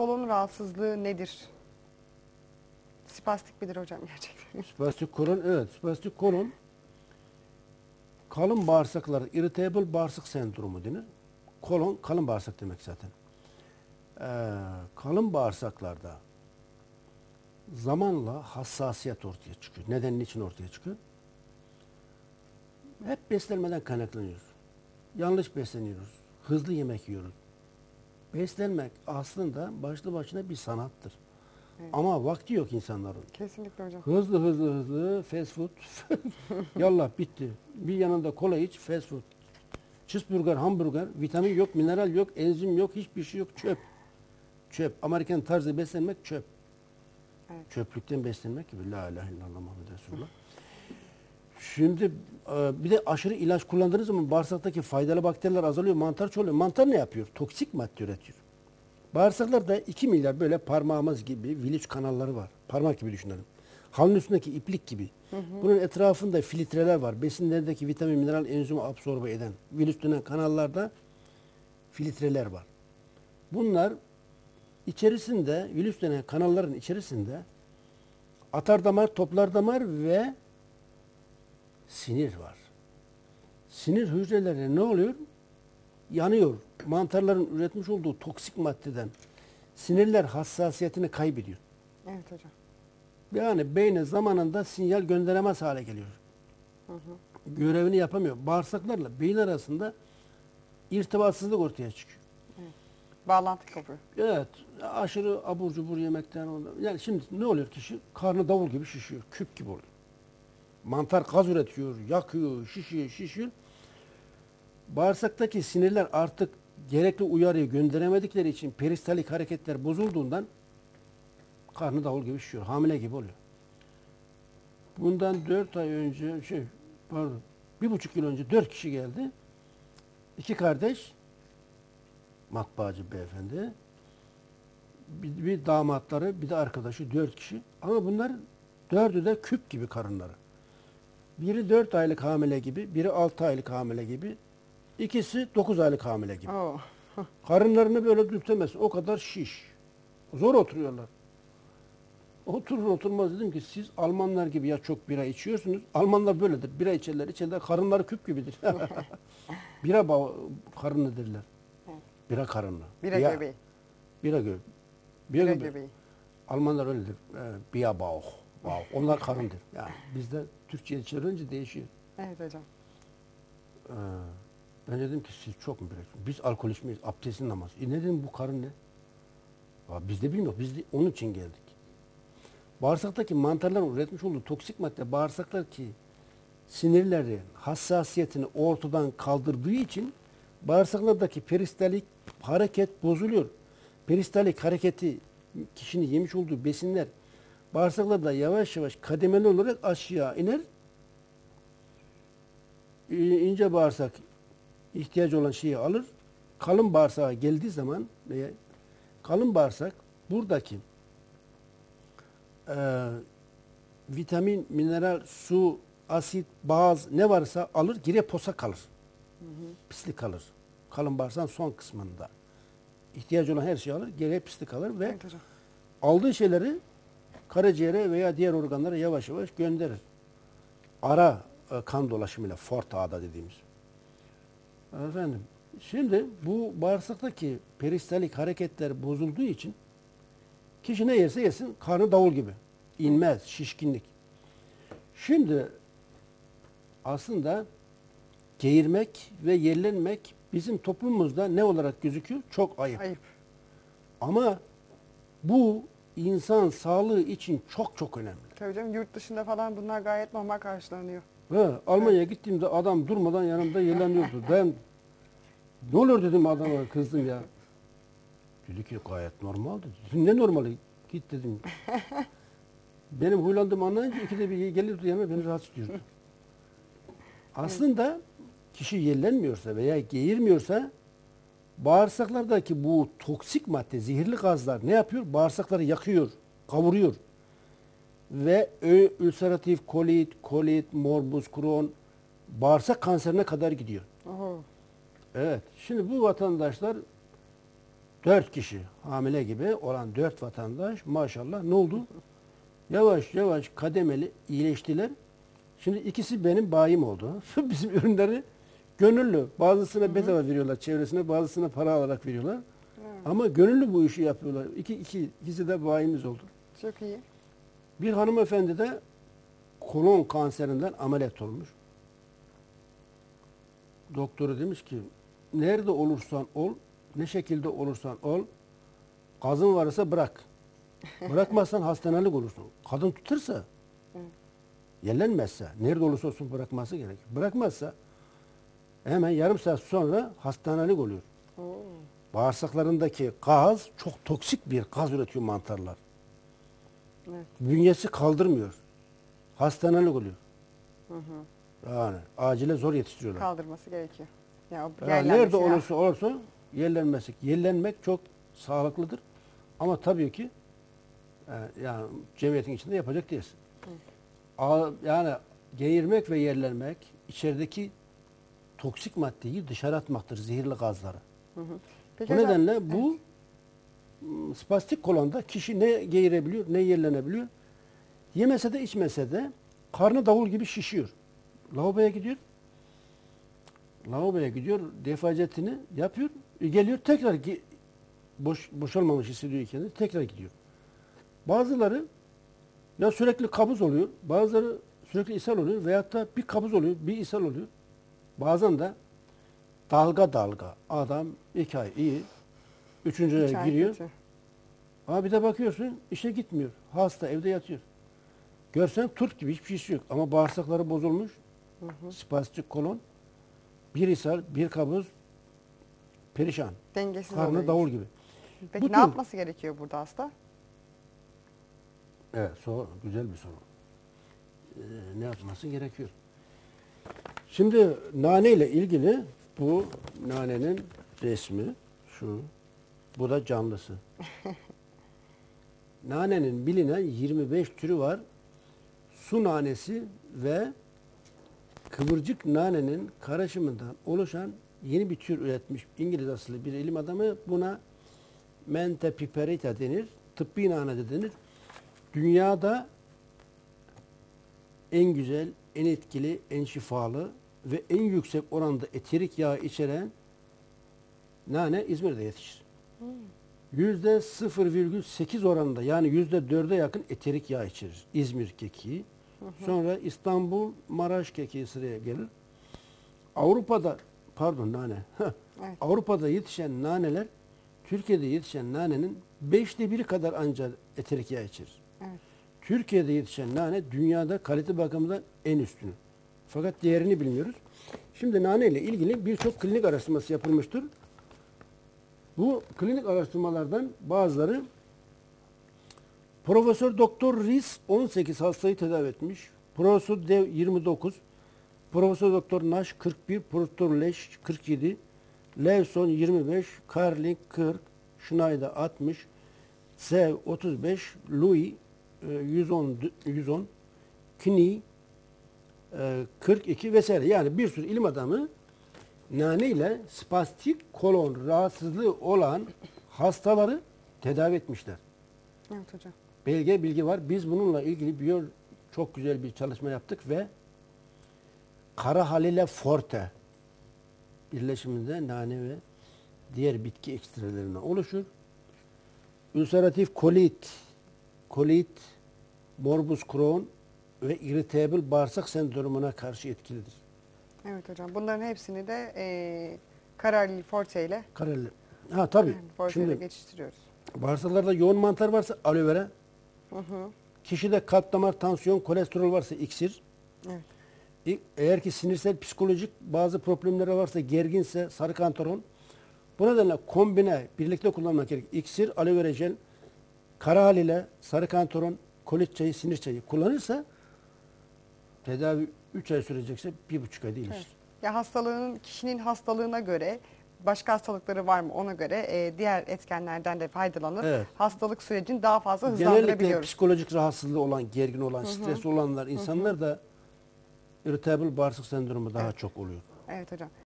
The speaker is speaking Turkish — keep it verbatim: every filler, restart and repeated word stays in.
kolon rahatsızlığı nedir? Spastik midir hocam gerçekten? Spastik kolon, evet. Spastik kolon kalın bağırsaklar, irritable bağırsak sendromu denir. Kolon, kalın bağırsak demek zaten. Ee, kalın bağırsaklarda zamanla hassasiyet ortaya çıkıyor. Neden, niçin ortaya çıkıyor? Hep beslenmeden kaynaklanıyoruz. Yanlış besleniyoruz. Hızlı yemek yiyoruz. Beslenmek aslında başlı başına bir sanattır. Evet. Ama vakti yok insanların. Kesinlikle hocam. Hızlı hızlı hızlı fast food. Yallah bitti. Bir yanında kola iç, fast food. Cheeseburger, hamburger, vitamin yok, mineral yok, enzim yok, hiçbir şey yok. Çöp. Çöp. Amerikan tarzı beslenmek çöp. Evet. Çöplükten beslenmek gibi. La ilahe illallah Muhammed Resulullah. Şimdi e, bir de aşırı ilaç kullandığınız zaman bağırsaktaki faydalı bakteriler azalıyor, mantar çoğalıyor. Mantar ne yapıyor? Toksik madde üretiyor. Bağırsaklarda iki milyar böyle parmağımız gibi vilüs kanalları var. Parmak gibi düşünelim. Halının üstündeki iplik gibi. Hı hı. Bunun etrafında filtreler var. Besinlerdeki vitamin, mineral, enzimi absorbe eden. Vilüs denen kanallarda filtreler var. Bunlar içerisinde, vilüs denen kanalların içerisinde atardamar, toplardamar ve sinir var. Sinir hücreleri ne oluyor? Yanıyor. Mantarların üretmiş olduğu toksik maddeden sinirler hassasiyetini kaybediyor. Evet hocam. Yani beyne zamanında sinyal gönderemez hale geliyor. Hı hı. Görevini yapamıyor. Bağırsaklarla beyin arasında irtibatsızlık ortaya çıkıyor. Evet. Bağlantı kopuyor. Evet. Aşırı abur cubur yemekten. Yani şimdi ne oluyor kişi? Karnı davul gibi şişiyor. Küp gibi oluyor. Mantar gaz üretiyor, yakıyor, şişiyor, şişiyor. Bağırsaktaki sinirler artık gerekli uyarıyı gönderemedikleri için peristalik hareketler bozulduğundan karnı davul gibi şişiyor. Hamile gibi oluyor. Bundan dört ay önce, şey, pardon, bir buçuk yıl önce dört kişi geldi. İki kardeş, matbaacı beyefendi, bir, bir damatları, bir de arkadaşı, dört kişi. Ama bunlar dördü de küp gibi karınları. Biri dört aylık hamile gibi, biri altı aylık hamile gibi, ikisi dokuz aylık hamile gibi. Oo. Karınlarını böyle dürtemez. O kadar şiş. Zor oturuyorlar. Oturur oturmaz dedim ki siz Almanlar gibi ya çok bira içiyorsunuz. Almanlar böyledir. Bira içerler içerler. Karınları küp gibidir. Bira karını derler. Evet. Bira karını. Bira Bira göbeği. Bira göbeği. Bira, Bira göbeği. göbeği. Almanlar öyledir. Ee, Bira bauch. Bauch. Onlar karındır. Yani bizde Türkçe'ye çevirince değişiyor. Evet hocam. Ee, ben dedim ki siz çok mu bira içiyorsunuz? Biz alkol içmeyiz. Abdestin namazı. E ne dedim bu karın ne? Ya biz de bilmiyoruz. Biz de onun için geldik. Bağırsaktaki mantarların üretmiş olduğu toksik madde bağırsaklar ki sinirlerin hassasiyetini ortadan kaldırdığı için bağırsaklardaki peristalik hareket bozuluyor. Peristalik hareketi kişinin yemiş olduğu besinler bağırsaklarda yavaş yavaş kademeli olarak aşağı iner. İnce bağırsak ihtiyacı olan şeyi alır. Kalın bağırsağa geldiği zaman veya kalın bağırsak buradaki e, vitamin, mineral, su, asit, baz ne varsa alır, geriye posa kalır. Hı hı. Pislik kalır. Kalın bağırsağın son kısmında. İhtiyacı olan her şeyi alır, geriye pislik kalır ve Evet hocam. aldığı şeyleri karaciğere veya diğer organlara yavaş yavaş gönderir. Ara e, kan dolaşımıyla, fort ağda dediğimiz. Efendim, şimdi bu bağırsaktaki peristalik hareketler bozulduğu için kişi ne yerse yesin, karnı davul gibi. İnmez, şişkinlik. Şimdi aslında geğirmek ve yerlenmek bizim toplumumuzda ne olarak gözüküyor? Çok ayıp. Ayıp. Ama bu insan sağlığı için çok çok önemli. Tabii hocam yurt dışında falan bunlar gayet normal karşılanıyor. Ve Almanya'ya gittiğimde adam durmadan yanımda yerleniyordu. Ben ne olur dedim adama, kızdım ya. Dedi ki gayet normal dedi. Ne normali? Git dedim. Benim huylandığımı anlayınca ikide bir gelirdi yanıma beni rahatsız ediyordu. Aslında kişi yerlenmiyorsa veya geğirmiyorsa bağırsaklardaki bu toksik madde, zehirli gazlar ne yapıyor? Bağırsakları yakıyor, kavuruyor. Ve ülseratif kolit, kolit, morbus Crohn bağırsak kanserine kadar gidiyor. Oho. Evet. Şimdi bu vatandaşlar Dört kişi hamile gibi olan dört vatandaş maşallah ne oldu? Yavaş yavaş kademeli iyileştiler. Şimdi ikisi benim bayim oldu. Bizim ürünleri gönüllü. Bazısına bedava veriyorlar çevresine, bazısına para alarak veriyorlar. Ama gönüllü bu işi yapıyorlar. İki, iki, ikisi de bayimiz oldu. Çok iyi. Bir hanımefendi de kolon kanserinden ameliyat olmuş. Doktoru demiş ki nerede olursan ol, ne şekilde olursan ol, gazın varsa bırak. Bırakmazsan hastanelik olursun. Kadın tutursa, yerlenmezse, nerede olursa olsun bırakması gerekir. Bırakmazsa hemen yarım saat sonra hastanelik oluyor. Oo. Bağırsaklarındaki gaz çok toksik bir gaz üretiyor mantarlar. Evet. Bünyesi kaldırmıyor. Hastanelik oluyor. Hı hı. Yani acile zor yetiştiriyorlar. Kaldırması gerekiyor. Ya, o Yani yerlenmesi nerede ya. olursa olursa yerlenmesi. Yerlenmek çok sağlıklıdır. Ama tabii ki e, yani cemiyetin içinde yapacak değilsin. A- Yani geğirmek ve yerlenmek içerideki toksik maddeyi dışarı atmaktır, zehirli gazları. Hı hı. Peki Bu hocam, nedenle bu m, spastik kolonda kişi ne geğirebiliyor, ne yerlenebiliyor. Yemese de içmese de karnı davul gibi şişiyor. Lavaboya gidiyor. Lavaboya gidiyor, defacetini yapıyor. e, Geliyor tekrar gi- boş, boşalmamış hissediyor kendini. Tekrar gidiyor. Bazıları ya sürekli kabız oluyor. Bazıları sürekli ishal oluyor. Veyahut da bir kabız oluyor, bir ishal oluyor. Bazen de dalga dalga adam iki ay iyi. Üçüncüye üç ay giriyor. kötü. Ama bir de bakıyorsun işe gitmiyor. Hasta evde yatıyor. Görsen turp gibi hiçbir şey yok. Ama bağırsakları bozulmuş. Hı hı. Spastik kolon. Bir ishal, bir kabız. Perişan. Dengesiz Karnı oluyor. davul gibi. Peki Bu ne tür- yapması gerekiyor burada hasta? Evet, soru, güzel bir soru. Ee, ne yapması gerekiyor? Şimdi nane ile ilgili bu nanenin resmi şu. Bu da canlısı. Nanenin bilinen yirmi beş türü var. Su nanesi ve kıvırcık nanenin karışımından oluşan yeni bir tür üretmiş İngiliz asıllı bir ilim adamı. Buna Menthe piperita denir. Tıbbi nane de denir. Dünyada en güzel, en etkili, en şifalı ve en yüksek oranda eterik yağ içeren nane İzmir'de yetişir. Yüzde sıfır virgül sekiz oranında yani yüzde dörde yakın eterik yağ içerir İzmir kekiği. Sonra İstanbul, Maraş kekiği sıraya gelir. Avrupa'da, pardon nane, Evet. Avrupa'da yetişen naneler Türkiye'de yetişen nanenin beşte biri kadar ancak eterik yağ içerir. Evet. Türkiye'de yetişen nane dünyada kalite bakımından en üstünü. Fakat değerini bilmiyoruz. Şimdi nane ile ilgili birçok klinik araştırması yapılmıştır. Bu klinik araştırmalardan bazıları Profesör Doktor Rees on sekiz hastayı tedavi etmiş. Profesör Dev yirmi dokuz, Profesör Doktor Nash kırk bir, Profesör Leş kırk yedi, Levson yirmi beş, Carling kırk, Schneider altmış, Sev otuz beş, Louis e, yüz on, yüz on, Knie e, kırk iki vesaire. Yani bir sürü ilim adamı nane ile spastik kolon rahatsızlığı olan hastaları tedavi etmişler. Evet hocam. Belge bilgi var. Biz bununla ilgili bir çok güzel bir çalışma yaptık ve kara halile forte birleşiminde nane ve diğer bitki ekstrelerinden oluşur. Ülseratif kolit, kolit, morbus Crohn ve irritable bağırsak sendromuna karşı etkilidir. Evet hocam. Bunların hepsini de e, Kararli Forte ile Kararlı. Ha tabii. Forte ile Şimdi geçiştiriyoruz. bağırsaklarda yoğun mantar varsa aloe vera, Hı hı. kişide kalp damar, tansiyon, kolesterol varsa iksir, Evet. E- eğer ki sinirsel, psikolojik bazı problemleri varsa, gerginse sarı kantaron. Bu nedenle kombine, birlikte kullanmak gerek. İksir, aloe vera jel, kara hal ile sarı kantaron, kolit çayı, sinir çayı kullanırsa tedavi üç ay sürecekse bir buçuk ayda iyileşir. Evet. Ya hastalığının kişinin hastalığına göre başka hastalıkları var mı ona göre e, diğer etkenlerden de faydalanıp Evet. hastalık sürecini daha fazla Genellikle hızlandırabiliyoruz. psikolojik rahatsızlığı olan, gergin olan, stresli olanlar insanlar da irritable bağırsak sendromu daha çok oluyor. Evet hocam.